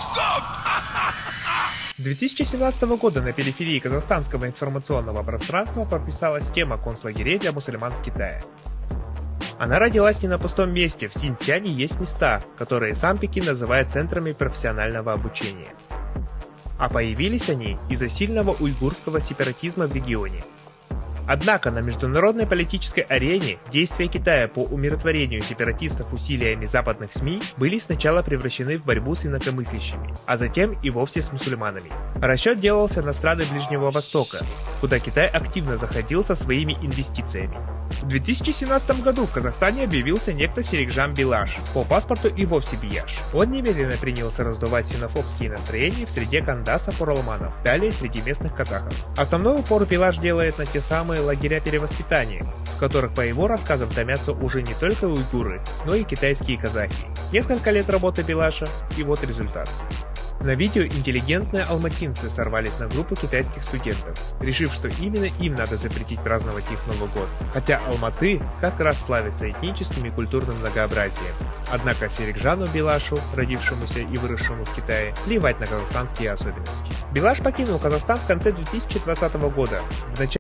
С 2017 года на периферии казахстанского информационного пространства прописалась тема концлагерей для мусульман в Китае. Она родилась не на пустом месте. В Синьцзяне есть места, которые сам Пекин называет центрами профессионального обучения. А появились они из-за сильного уйгурского сепаратизма в регионе. Однако на международной политической арене действия Китая по умиротворению сепаратистов усилиями западных СМИ были сначала превращены в борьбу с инакомыслящими, а затем и вовсе с мусульманами. Расчет делался на страны Ближнего Востока, куда Китай активно заходил со своими инвестициями. В 2017 году в Казахстане объявился некто Серикжан Билаш, по паспорту и вовсе Бияш. Он немедленно принялся раздувать ксенофобские настроения в среде кандасов-оралманов, далее среди местных казахов. Основной упор Билаш делает на те самые лагеря перевоспитания, в которых, по его рассказам, томятся уже не только уйгуры, но и китайские казахи. Несколько лет работы Билаша, и вот результат. На видео интеллигентные алматинцы сорвались на группу китайских студентов, решив, что именно им надо запретить праздновать их Новый год. Хотя Алматы как раз славится этническим и культурным многообразием. Однако Серикжану Билашу, родившемуся и выросшему в Китае, плевать на казахстанские особенности. Билаш покинул Казахстан в конце 2020 года. В начале